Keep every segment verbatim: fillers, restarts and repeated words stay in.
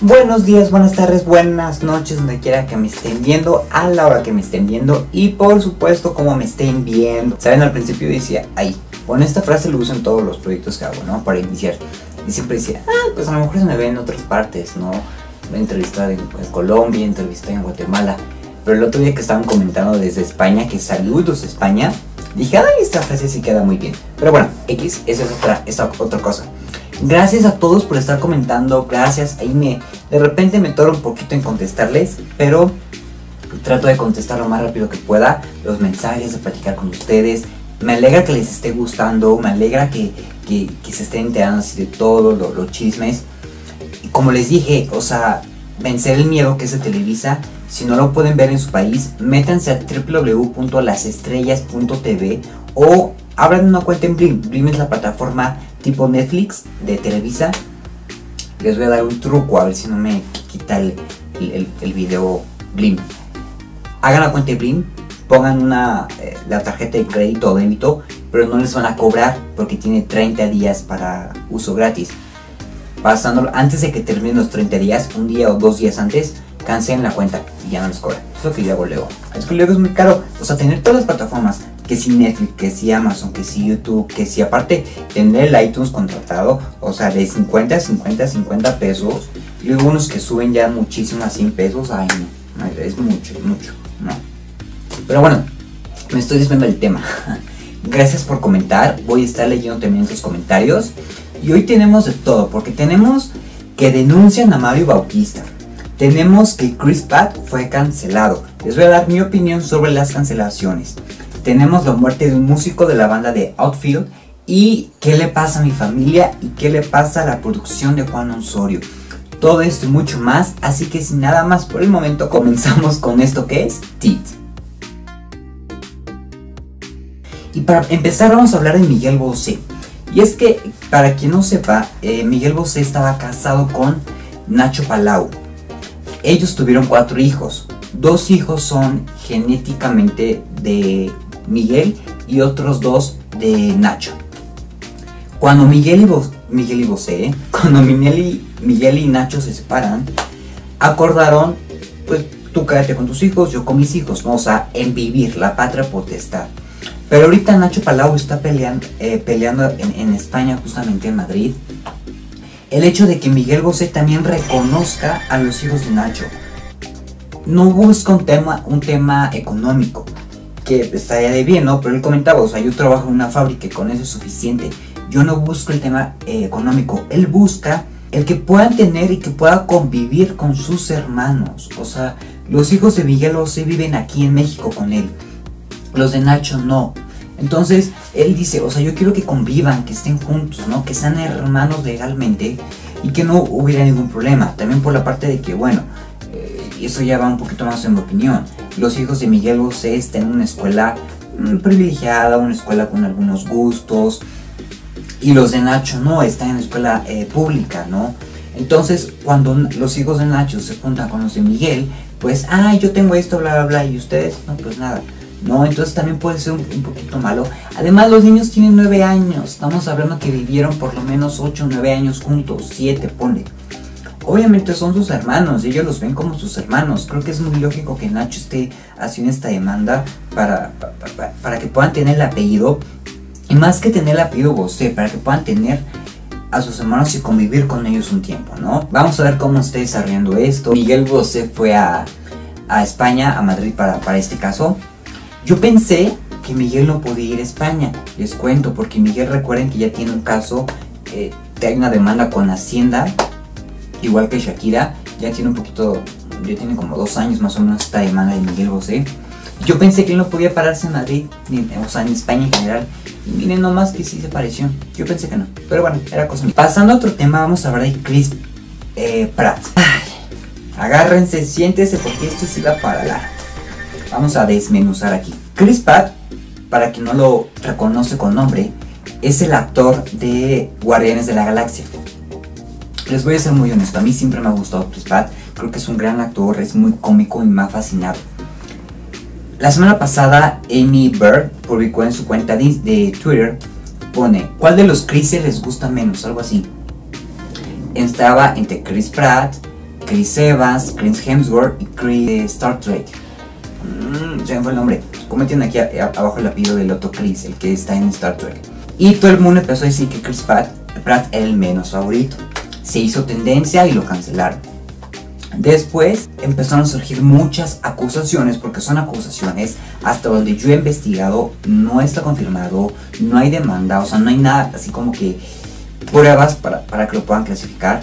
Buenos días, buenas tardes, buenas noches, donde quiera que me estén viendo, a la hora que me estén viendo y por supuesto como me estén viendo. Saben, al principio decía, ay, bueno, esta frase lo uso en todos los proyectos que hago, ¿no? Para iniciar. Y siempre decía, ah, pues a lo mejor se me ve en otras partes, ¿no? Me entrevisté en, en Colombia, entrevisté en Guatemala. Pero el otro día que estaban comentando desde España, que saludos España, dije, ay, esta frase sí queda muy bien. Pero bueno, X, esa es otra, esa otra cosa. Gracias a todos por estar comentando, gracias, ahí me, de repente me toro un poquito en contestarles, pero trato de contestar lo más rápido que pueda, los mensajes, de platicar con ustedes. Me alegra que les esté gustando, me alegra que, que, que se estén enterando así de todo, lo, los chismes. Y como les dije, o sea, vencer el miedo que es de Televisa. Si no lo pueden ver en su país, métanse a w w w punto las estrellas punto t v o abran una cuenta en Blim. Blim es la plataforma tipo Netflix de Televisa. Les voy a dar un truco, a ver si no me quita el, el, el video Blim. Hagan la cuenta de Blim, pongan una, eh, la tarjeta de crédito o débito, pero no les van a cobrar porque tiene treinta días para uso gratis. Pasándolo, antes de que terminen los treinta días, un día o dos días antes, cancelen la cuenta y ya no les cobran. Eso es lo que yo hago luego. Es que luego es muy caro. O sea, tener todas las plataformas, que si Netflix, que si Amazon, que si YouTube, que si aparte tener el iTunes contratado, o sea, de cincuenta, cincuenta, cincuenta pesos. Y luego unos que suben ya muchísimo a cien pesos. Ay, no, es mucho, es mucho, no. Pero bueno, me estoy desviando del tema. Gracias por comentar. Voy a estar leyendo también sus comentarios. Y hoy tenemos de todo, porque tenemos que denuncian a Mario Bautista. Tenemos que Chris Pratt fue cancelado. Les voy a dar mi opinión sobre las cancelaciones. Tenemos la muerte de un músico de la banda de Outfield. Y qué le pasa a mi familia y qué le pasa a la producción de Juan Osorio. Todo esto y mucho más. Así que sin nada más por el momento, comenzamos con esto que es T I T. Y para empezar vamos a hablar de Miguel Bosé. Y es que, para quien no sepa, eh, Miguel Bosé estaba casado con Nacho Palau. Ellos tuvieron cuatro hijos. Dos hijos son genéticamente de Miguel y otros dos de Nacho. Cuando Miguel y, Bo Miguel y Bosé, ¿eh? cuando Miguel y, Miguel y Nacho se separan, acordaron, pues tú quédate con tus hijos, yo con mis hijos, ¿no? O sea, en vivir, la patria potestad. Pero ahorita Nacho Palau está peleando, eh, peleando en, en España, justamente en Madrid. El hecho de que Miguel Bosé también reconozca a los hijos de Nacho. No busca un tema, un tema económico, que estaría de bien, ¿no? Pero él comentaba, o sea, yo trabajo en una fábrica y con eso es suficiente. Yo no busco el tema eh, económico. Él busca el que puedan tener y que pueda convivir con sus hermanos. O sea, los hijos de Miguel Bosé viven aquí en México con él. Los de Nacho no. Entonces, él dice, o sea, yo quiero que convivan, que estén juntos, ¿no? Que sean hermanos legalmente y que no hubiera ningún problema. También por la parte de que, bueno, eh, eso ya va un poquito más en mi opinión. Los hijos de Miguel Bosé están en una escuela mmm, privilegiada, una escuela con algunos gustos. Y los de Nacho no, están en la escuela eh, pública, ¿no? Entonces, cuando los hijos de Nacho se juntan con los de Miguel, pues, ah, yo tengo esto, bla, bla, bla, y ustedes, no, pues nada. No, entonces también puede ser un, un poquito malo. Además, los niños tienen nueve años. Estamos hablando que vivieron por lo menos ocho o nueve años juntos, siete, ponle. Obviamente son sus hermanos, y ellos los ven como sus hermanos. Creo que es muy lógico que Nacho esté haciendo esta demanda para, para, para, para que puedan tener el apellido. Y más que tener el apellido Bosé, para que puedan tener a sus hermanos y convivir con ellos un tiempo, ¿no? Vamos a ver cómo está desarrollando esto. Miguel Bosé fue a, a España, a Madrid para, para este caso. Yo pensé que Miguel no podía ir a España, les cuento, porque Miguel, recuerden que ya tiene un caso, eh, que hay una demanda con Hacienda, igual que Shakira, ya tiene un poquito, ya tiene como dos años más o menos esta demanda de Miguel Bosé. Yo pensé que él no podía pararse en Madrid, ni, o sea en España en general, y miren nomás que sí se pareció, yo pensé que no, pero bueno, era cosa mía. Pasando a otro tema, vamos a hablar de Chris eh, Pratt. Ay, agárrense, siéntese porque esto sí va para largo. Vamos a desmenuzar aquí. Chris Pratt, para quien no lo reconoce con nombre, es el actor de Guardianes de la Galaxia. Les voy a ser muy honesto, a mí siempre me ha gustado Chris Pratt. Creo que es un gran actor, es muy cómico y me ha fascinado. La semana pasada, Amy Bird publicó en su cuenta de, de Twitter, pone, ¿cuál de los Chrises les gusta menos? Algo así. Estaba entre Chris Pratt, Chris Evans, Chris Hemsworth y Chris Star Trek. Mm, se me fue el nombre. Como tienen aquí a, a, abajo el apellido del otro Chris, el que está en Star Trek. Y todo el mundo empezó a decir que Chris Pratt, Pratt era el menos favorito. Se hizo tendencia y lo cancelaron. Después empezaron a surgir muchas acusaciones, porque son acusaciones hasta donde yo he investigado, no está confirmado, no hay demanda, o sea, no hay nada así como que pruebas para, para que lo puedan clasificar,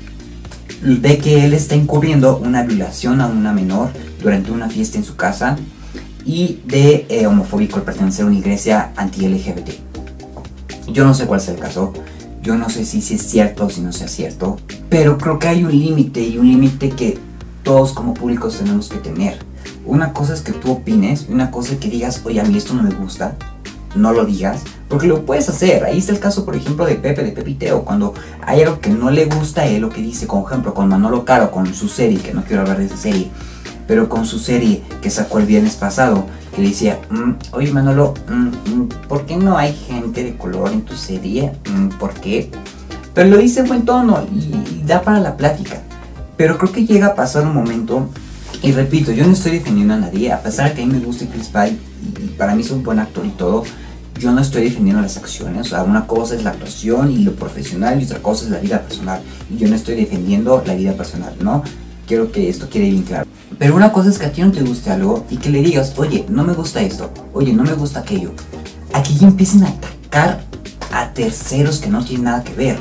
de que él está encubriendo una violación a una menor durante una fiesta en su casa y de eh, homofóbico al pertenecer a una iglesia anti-L G B T. Yo no sé cuál sea el caso. Yo no sé si, si es cierto o si no sea cierto, pero creo que hay un límite y un límite que todos como públicos tenemos que tener. Una cosa es que tú opines y una cosa es que digas, oye, a mí esto no me gusta, no lo digas, porque lo puedes hacer. Ahí está el caso, por ejemplo, de Pepe, de Pepiteo, cuando hay algo que no le gusta a él, lo que dice, por ejemplo, con Manolo Caro, con su serie, que no quiero hablar de esa serie, pero con su serie que sacó el viernes pasado, que le decía, mmm, oye Manolo, mmm, ¿por qué no hay gente de color en tu serie? Mm, ¿Por qué? Pero lo dice en buen tono y, y da para la plática. Pero creo que llega a pasar un momento, y repito, yo no estoy defendiendo a nadie, a pesar de que a mí me gusta Chris Pratt y, y para mí es un buen actor y todo, yo no estoy defendiendo las acciones. O sea, una cosa es la actuación y lo profesional y otra cosa es la vida personal. Y yo no estoy defendiendo la vida personal, ¿no? Quiero que esto quede bien claro. Pero una cosa es que a ti no te guste algo y que le digas, oye, no me gusta esto, oye, no me gusta aquello. Aquí ya empiezan a atacar a terceros que no tienen nada que ver.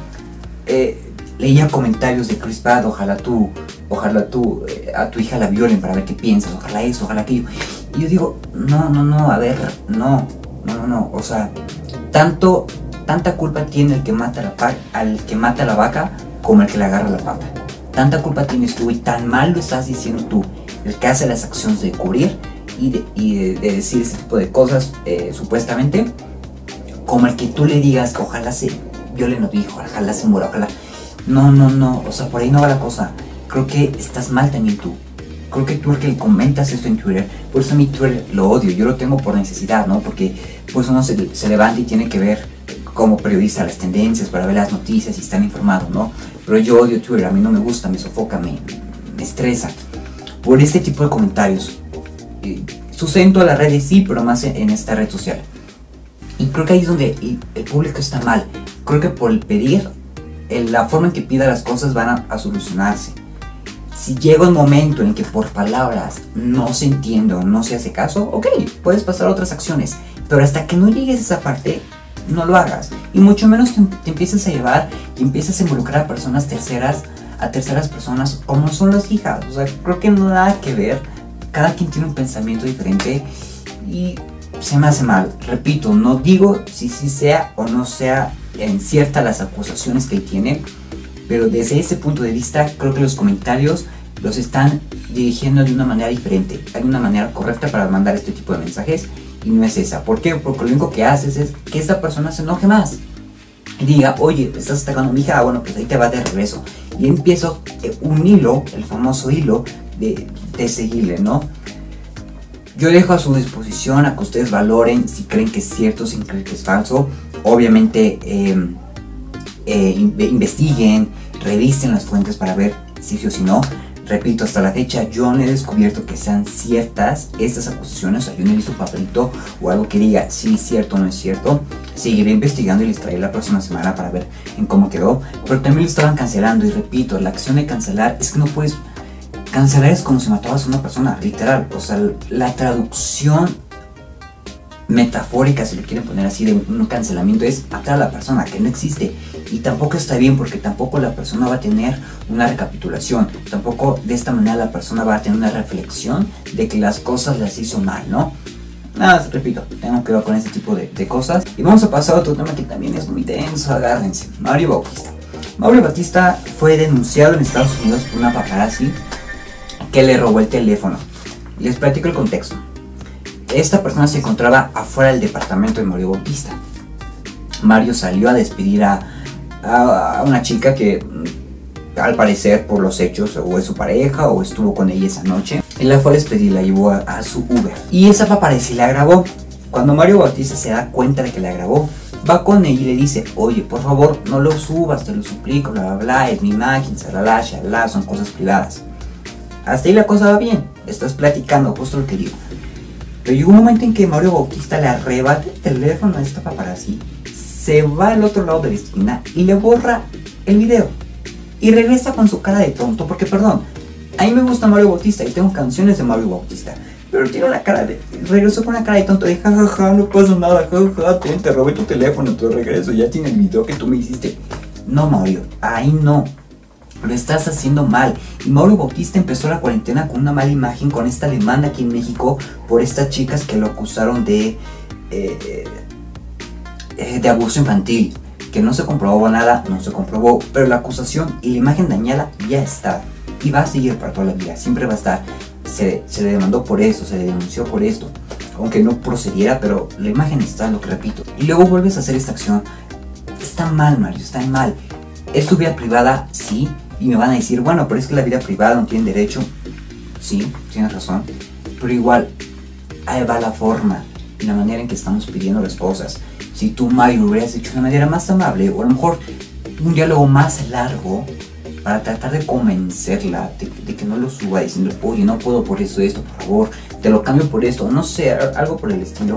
Eh, leía comentarios de Chris Pratt, ojalá tú, ojalá tú, eh, a tu hija la violen para ver qué piensas, ojalá eso, ojalá aquello. Y yo digo, no, no, no, a ver, no, no, no, no, o sea, tanto, tanta culpa tiene el que mata a la, pa al que mata a la vaca como el que le agarra la pata. Tanta culpa tienes tú y tan mal lo estás diciendo tú, el que hace las acciones de cubrir y de, y de, de decir ese tipo de cosas eh, supuestamente, como el que tú le digas que ojalá se violen a tu hijo, ojalá se muera, ojalá. No, no, no, o sea, por ahí no va la cosa. Creo que estás mal también tú. Creo que tú el que comentas esto en Twitter, por eso a mí Twitter lo odio, yo lo tengo por necesidad, ¿no? Porque pues uno se, se levanta y tiene que ver como periodista las tendencias para ver las noticias y estar informado, ¿no? Pero yo odio Twitter, a mí no me gusta, me sofoca, me, me estresa por este tipo de comentarios. Eh, sucede en todas las redes, sí, pero más en, en esta red social. Y creo que ahí es donde el público está mal. Creo que por el pedir, en la forma en que pida las cosas van a, a solucionarse. Si llega un momento en que por palabras no se entiende o no se hace caso, ok, puedes pasar a otras acciones. Pero hasta que no llegues a esa parte, no lo hagas. Y mucho menos te, te empieces a llevar y empiezas a involucrar a personas terceras, a terceras personas, como son las hijas. O sea, creo que no hay nada que ver. Cada quien tiene un pensamiento diferente y se me hace mal. Repito, no digo si sí sea o no sea en cierta las acusaciones que él tiene, pero desde ese punto de vista creo que los comentarios los están dirigiendo de una manera diferente. Hay una manera correcta para mandar este tipo de mensajes y no es esa. ¿Por qué? Porque lo único que haces es que esta persona se enoje más y diga, oye, estás atacando a mi hija, ah, bueno, pues ahí te va de regreso. Y empiezo un hilo, el famoso hilo de, de seguirle, ¿no? Yo dejo a su disposición a que ustedes valoren si creen que es cierto, si creen que es falso. Obviamente eh, eh, investiguen, revisen las fuentes para ver si sí o si no. Repito, hasta la fecha yo no he descubierto que sean ciertas estas acusaciones. O sea, yo no he visto un papelito o algo que diga si es cierto o no es cierto. Seguiré investigando y les traeré la próxima semana para ver en cómo quedó. Pero también lo estaban cancelando y repito, la acción de cancelar es que no puedes... Cancelar es como si matabas a una persona, literal. O sea, la traducción metafórica, si lo quieren poner así, de un cancelamiento es matar a la persona, que no existe. Y tampoco está bien porque tampoco la persona va a tener una recapitulación. Tampoco de esta manera la persona va a tener una reflexión de que las cosas las hizo mal, ¿no? Nada más, repito, tengo que ver con este tipo de, de cosas. Y vamos a pasar a otro tema que también es muy denso, agárrense. Mario Bautista. Mario Bautista fue denunciado en Estados Unidos por una paparazzi que le robó el teléfono. Les platico el contexto. Esta persona se encontraba afuera del departamento de Mario Bautista. Mario salió a despedir a, a, a una chica que al parecer por los hechos o es su pareja o estuvo con ella esa noche. Él la fue a despedir, la llevó a, a su Uber y esa paparazzi la grabó. Cuando Mario Bautista se da cuenta de que la grabó, va con ella y le dice, oye, por favor, no lo subas, te lo suplico, bla, bla, bla, es mi imagen, shalala, shalala, son cosas privadas. Hasta ahí la cosa va bien, estás platicando, justo lo que digo. Pero llegó un momento en que Mario Bautista le arrebata el teléfono a esta paparazzi, se va al otro lado de la esquina y le borra el video. Y regresa con su cara de tonto, porque perdón, a mí me gusta Mario Bautista y tengo canciones de Mario Bautista, pero tiene una cara de... regresó con una cara de tonto de jajaja, ja, ja, no pasa nada, jajaja, ja, te, te robé tu teléfono, te regreso, ya tiene el video que tú me hiciste. No, Mario, ahí no. Lo estás haciendo mal. Y Mario Bautista empezó la cuarentena con una mala imagen, con esta demanda aquí en México por estas chicas que lo acusaron de eh, eh, de abuso infantil, que no se comprobó nada, no se comprobó, pero la acusación y la imagen dañada ya está y va a seguir para toda la vida, siempre va a estar. Se, se le demandó por eso, se le denunció por esto, aunque no procediera, pero la imagen está, lo que repito. Y luego vuelves a hacer esta acción. Está mal, Mario, está mal. ¿Es tu vida privada? Sí. Y me van a decir, bueno, pero es que la vida privada no tiene derecho. Sí, tienes razón. Pero igual, ahí va la forma y la manera en que estamos pidiendo las cosas. Si tú, Mario, lo hubieras hecho de una manera más amable, o a lo mejor un diálogo más largo, para tratar de convencerla de, de que no lo suba, diciendo, oye, no puedo por eso, esto, por favor, te lo cambio por esto, no sé, algo por el estilo.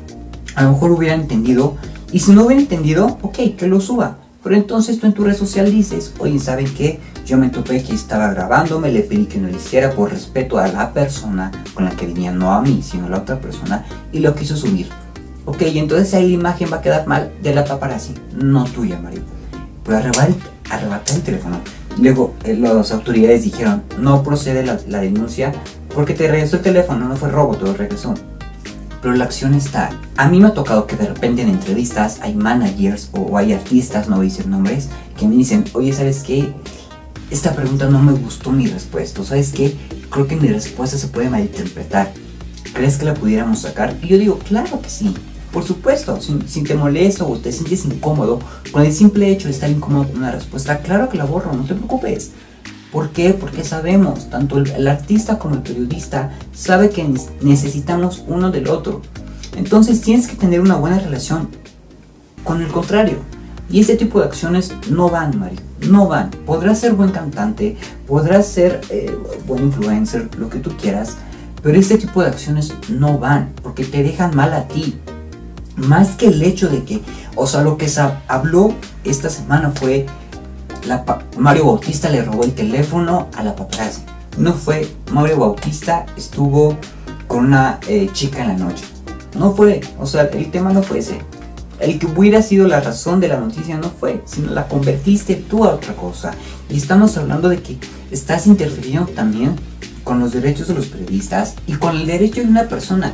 A lo mejor hubiera entendido, y si no hubiera entendido, ok, que lo suba. Pero entonces tú en tu red social dices, oye, ¿saben qué? Yo me topé que estaba grabando, me le pedí que no lo hiciera por respeto a la persona con la que venía, no a mí, sino a la otra persona, y lo quiso subir. Ok, y entonces ahí la imagen va a quedar mal de la paparazzi, no tuya, Mario. Pero arrebatar, arrebatar el teléfono. Luego eh, las autoridades dijeron, no procede la, la denuncia porque te regresó el teléfono, no fue robo, te lo regresó. Pero la acción está. A mí me ha tocado que de repente en entrevistas hay managers o hay artistas, no voy a decir nombres, que me dicen, oye, ¿sabes qué? Esta pregunta no me gustó mi respuesta, ¿sabes qué? Creo que mi respuesta se puede malinterpretar. ¿Crees que la pudiéramos sacar? Y yo digo, claro que sí. Por supuesto, si, si te molesta o te sientes incómodo con el simple hecho de estar incómodo con una respuesta, claro que la borro, no te preocupes. ¿Por qué? Porque sabemos, tanto el, el artista como el periodista sabe que necesitamos uno del otro. Entonces tienes que tener una buena relación con el contrario. Y este tipo de acciones no van, Mario, no van. Podrás ser buen cantante, podrás ser eh, buen influencer, lo que tú quieras, pero este tipo de acciones no van porque te dejan mal a ti. Más que el hecho de que, o sea, lo que se habló esta semana fue la Mario Bautista le robó el teléfono a la paparazzi. No fue Mario Bautista estuvo con una eh, chica en la noche. No fue, o sea, el tema no fue ese. El que hubiera sido la razón de la noticia no fue, sino la convertiste tú a otra cosa. Y estamos hablando de que estás interfiriendo también con los derechos de los periodistas y con el derecho de una persona.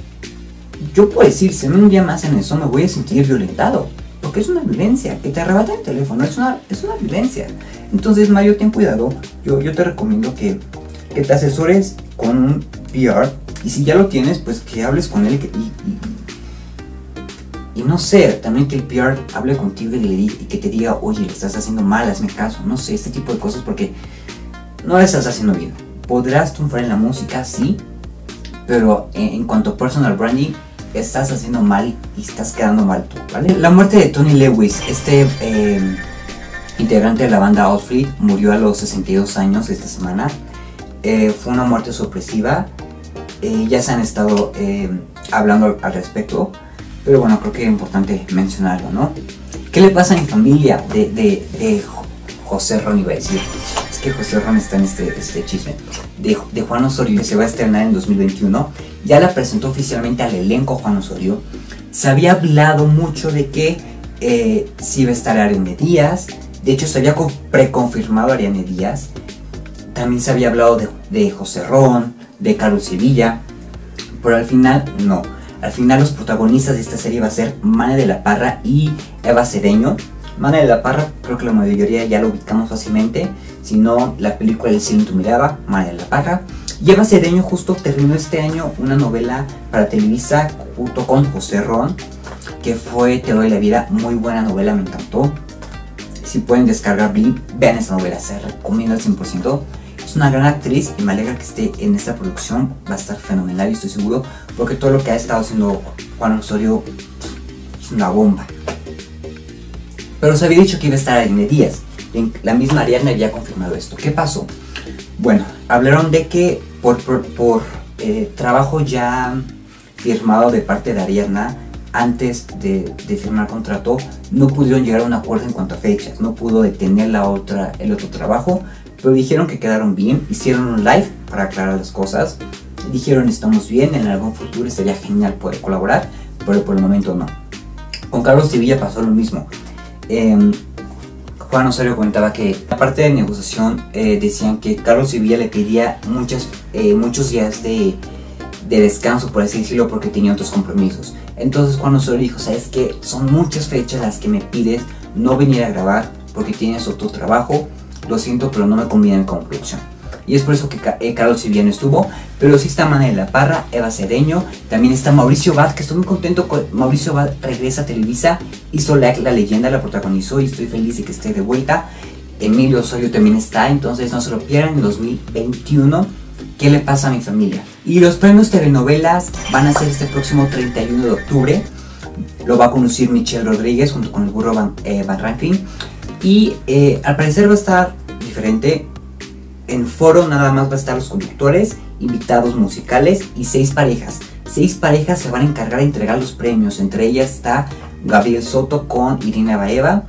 Yo puedo decir, si un día más en eso me voy a sentir violentado, porque es una violencia, que te arrebaten el teléfono, es una, es una violencia. Entonces, Mario, ten cuidado, yo, yo te recomiendo que, que te asesores con un P R, y si ya lo tienes, pues que hables con él y, y, y no sé, también que el P R hable contigo y, le, y que te diga, oye, le estás haciendo mal, hazme caso, no sé, este tipo de cosas, porque no le estás haciendo bien. Podrás triunfar en la música, sí, pero en, en cuanto a personal branding, estás haciendo mal y estás quedando mal tú, ¿vale? La muerte de Tony Lewis, este eh, integrante de la banda Outfleet, murió a los sesenta y dos años esta semana. Eh, fue una muerte sorpresiva. Eh, ya se han estado eh, hablando al, al respecto, pero bueno, creo que es importante mencionarlo, ¿no? ¿Qué le pasa a mi familia de, de, de José Ron, iba a decir? Es que José Ron está en este, este chisme. De, de Juan Osorio, que se va a estrenar en dos mil veintiuno. Ya la presentó oficialmente al elenco Juan Osorio. Se había hablado mucho de que eh, sí iba a estar Ariadne Díaz. De hecho, se había preconfirmado Ariadne Díaz. También se había hablado de, de José Ron, de Carlos Sevilla. Pero al final, no. Al final los protagonistas de esta serie va a ser Mane de la Parra y Eva Cedeño. Mane de la Parra, creo que la mayoría ya lo ubicamos fácilmente. Si no, la película El cielo en tu mirada, Mane de la Parra. Y Eva Cedeño justo terminó este año una novela para Televisa junto con José Ron, que fue Te doy la vida, muy buena novela, me encantó. Si pueden descargar, vean esa novela, se recomienda al cien por ciento. Es una gran actriz y me alegra que esté en esta producción, va a estar fenomenal y estoy seguro, porque todo lo que ha estado haciendo Juan Osorio es una bomba. pero se había dicho que iba a estar Ariana Díaz. La misma Ariana había confirmado esto. ¿Qué pasó? Bueno, hablaron de que por, por, por eh, trabajo ya firmado de parte de Ariana, antes de, de firmar contrato, no pudieron llegar a un acuerdo en cuanto a fechas, no pudo detener la otra, el otro trabajo, pero dijeron que quedaron bien, hicieron un live para aclarar las cosas, dijeron estamos bien, en algún futuro estaría genial poder colaborar, pero por el momento no. Con Carlos Sevilla pasó lo mismo. eh, Juan Osorio comentaba que aparte de negociación eh, decían que Carlos Sevilla le pedía muchas, eh, muchos días de, de descanso, por así decirlo, porque tenía otros compromisos. Entonces Juan Osorio dijo, sabes que son muchas fechas las que me pides no venir a grabar porque tienes otro trabajo, lo siento pero no me conviene como producción. Y es por eso que eh, Carlos Sevilla no estuvo, pero sí está Manuel La Parra, Eva Cedeño, también está Mauricio Bad, que estoy muy contento con Mauricio Bad, regresa a Televisa, hizo la, la leyenda, la protagonizó y estoy feliz de que esté de vuelta. Emilio Osorio también está, entonces no se lo pierdan en dos mil veintiuno. ¿Qué le pasa a mi familia? Y los premios telenovelas van a ser este próximo treinta y uno de octubre. Lo va a conducir Michelle Rodríguez junto con el burro Van, eh, Van Rankin. Y eh, al parecer va a estar diferente. En foro nada más va a estar los conductores, invitados musicales y seis parejas. Seis parejas se van a encargar de entregar los premios. Entre ellas está Gabriel Soto con Irina Baeva.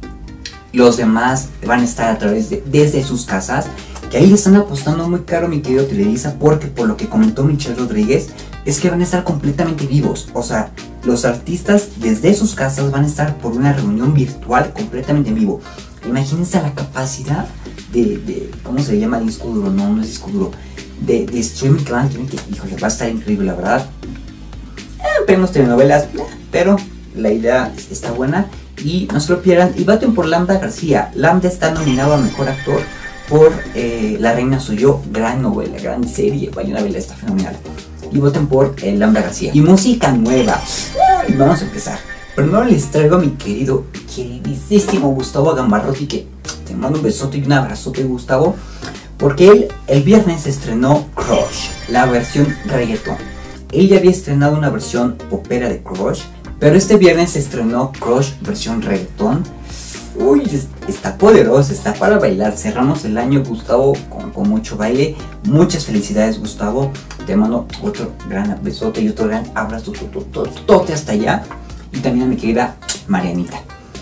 Los demás van a estar a través de desde sus casas. Que ahí le están apostando muy caro, mi querido Televisa, porque por lo que comentó Michelle Rodríguez es que van a estar completamente vivos. O sea, los artistas desde sus casas van a estar por una reunión virtual completamente en vivo. Imagínense la capacidad de, de ¿cómo se llama? Disco duro, no, no es disco duro, de, de streaming que van a tener, que, híjole, va a estar increíble, la verdad. Eh, premios telenovelas, eh, pero la idea está buena y no se lo pierdan. Y voten por Lambda García. Lambda está nominado a Mejor Actor por eh, La Reina Soy Yo, gran novela, gran serie, vayan a verla, está fenomenal. Y voten por eh, Lambda García. Y música nueva. Ay, vamos a empezar. Primero les traigo a mi querido, queridísimo Gustavo Gambarrotti, que te mando un besote y un abrazote, Gustavo, porque él el viernes estrenó Crush, la versión reggaeton. Él ya había estrenado una versión popera de Crush, pero este viernes estrenó Crush versión reggaeton. Uy, está poderoso, está para bailar. Cerramos el año, Gustavo, con, con mucho baile. Muchas felicidades, Gustavo. Te mando otro gran besote y otro gran abrazo tote hasta allá. Y también a mi querida Marianita.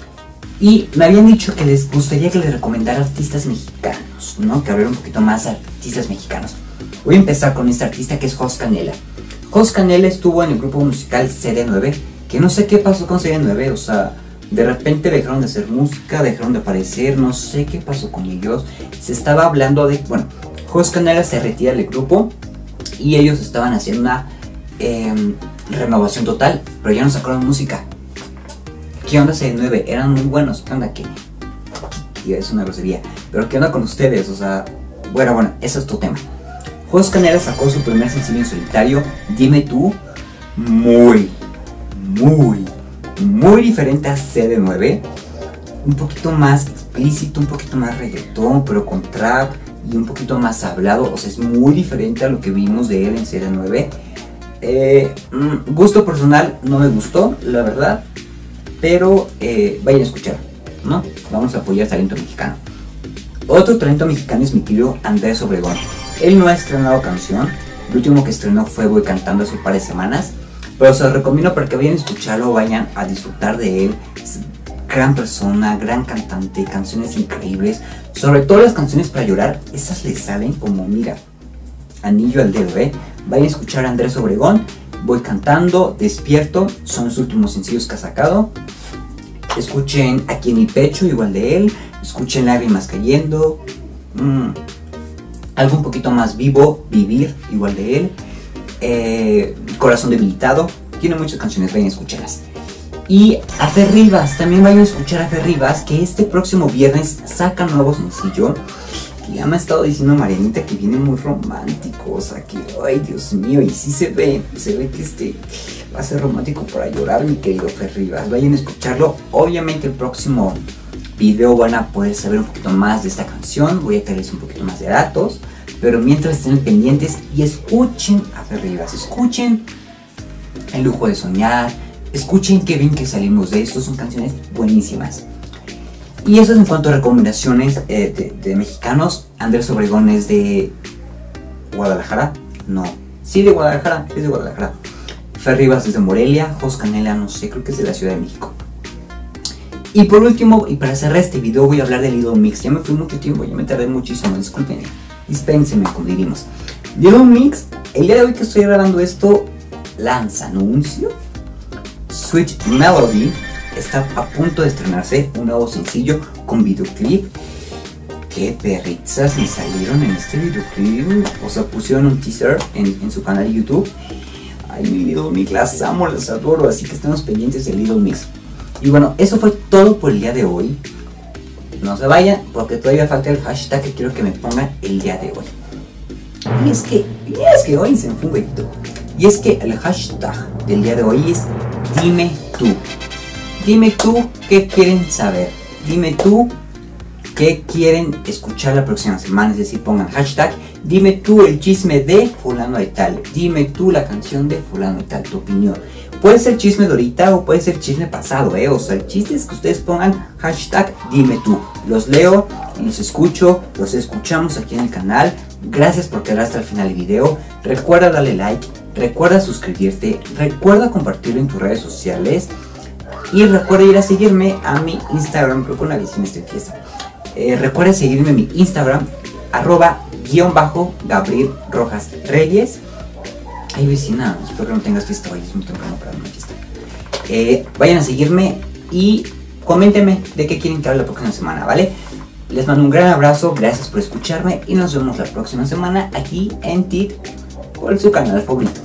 Y me habían dicho que les gustaría que les recomendara artistas mexicanos, ¿no? Que hablara un poquito más de artistas mexicanos. Voy a empezar con este artista que es Jos Canela. Jos Canela estuvo en el grupo musical C D nueve, que no sé qué pasó con C D nueve, o sea, de repente dejaron de hacer música, dejaron de aparecer, no sé qué pasó con ellos. Se estaba hablando de, bueno, Jos Canela se retira del grupo y ellos estaban haciendo una eh, renovación total, pero ya no sacaron música. ¿Qué onda C D nueve? Eran muy buenos. ¿Qué onda? ¿Qué? ¿Qué? Es una grosería. Pero ¿qué onda con ustedes? O sea, bueno, bueno, ese es tu tema. Jos Canela sacó su primer sencillo en solitario, Dime Tú, muy, muy, muy diferente a C D nueve. Un poquito más explícito, un poquito más reggaetón, pero con trap y un poquito más hablado. O sea, es muy diferente a lo que vimos de él en C D nueve. Eh, gusto personal, no me gustó, la verdad. Pero eh, vayan a escuchar, ¿no? Vamos a apoyar talento mexicano. Otro talento mexicano es mi querido Andrés Obregón. Él no ha estrenado canción. El último que estrenó fue Voy Cantando hace un par de semanas. Pero se los recomiendo para que vayan a escucharlo, vayan a disfrutar de él. Es gran persona, gran cantante, canciones increíbles. Sobre todo las canciones para llorar, esas le salen como, mira, anillo al dedo, ¿eh? Vayan a escuchar a Andrés Obregón. Voy Cantando, Despierto, son los últimos sencillos que ha sacado. Escuchen Aquí en mi pecho, igual de él. Escuchen Lágrimas Cayendo. Mm. Algo un poquito más vivo, Vivir, igual de él. Eh, Corazón Debilitado. Tiene muchas canciones, vayan a escucharlas. Y a Fer Rivas, también vayan a escuchar a Fer Rivas, que este próximo viernes saca nuevo sencillo. Que ya me ha estado diciendo Marianita que viene muy romántico, o sea que, ay Dios mío, y sí se ve, se ve que este va a ser romántico para llorar, mi querido Fer Rivas. Vayan a escucharlo. Obviamente el próximo video van a poder saber un poquito más de esta canción, voy a traerles un poquito más de datos, pero mientras estén pendientes y escuchen a Fer Rivas, escuchen El Lujo de Soñar, escuchen Qué bien que salimos de esto, son canciones buenísimas. Y eso es en cuanto a recomendaciones eh, de, de mexicanos. Andrés Obregón es de Guadalajara. No, sí de Guadalajara, es de Guadalajara. Fer Rivas es de Morelia. Jos Canela, no sé, creo que es de la Ciudad de México. Y por último, y para cerrar este video, voy a hablar de Little Mix. Ya me fui mucho tiempo, ya me tardé muchísimo, disculpen, dispénsenme, como diríamos. Little Mix, el día de hoy que estoy grabando esto, lanza anuncio. Sweet Melody está a punto de estrenarse un nuevo sencillo con videoclip. Qué perritas me salieron en este videoclip. O sea, pusieron un teaser en, en su canal de YouTube. Ay, mi Little Mix, las amo, las adoro. Así que estamos pendientes de Little Mix. Y bueno, eso fue todo por el día de hoy. No se vayan porque todavía falta el hashtag que quiero que me pongan el día de hoy. Y es que, y es que hoy se me fue un huevito. Y es que el hashtag del día de hoy es dime tú. Dime tú qué quieren saber. Dime tú qué quieren escuchar la próxima semana. Es decir, pongan hashtag dime tú el chisme de fulano de tal. Dime tú la canción de fulano de tal, tu opinión. Puede ser chisme de ahorita o puede ser chisme pasado, ¿eh? O sea, el chiste es que ustedes pongan hashtag dime tú. Los leo, los escucho, los escuchamos aquí en el canal. Gracias por quedar hasta el final del video. Recuerda darle like, recuerda suscribirte, recuerda compartirlo en tus redes sociales. Y recuerda ir a seguirme a mi Instagram, creo que una vecina está en fiesta. Eh, recuerda seguirme en mi Instagram, arroba guión bajo Gabriel Rojas Reyes. Ay, vecina, espero que no tengas fiesta hoy, es muy temprano para una fiesta. Eh, vayan a seguirme y coméntenme de qué quieren que hable la próxima semana, ¿vale? Les mando un gran abrazo, gracias por escucharme y nos vemos la próxima semana aquí en T I T por su canal favorito.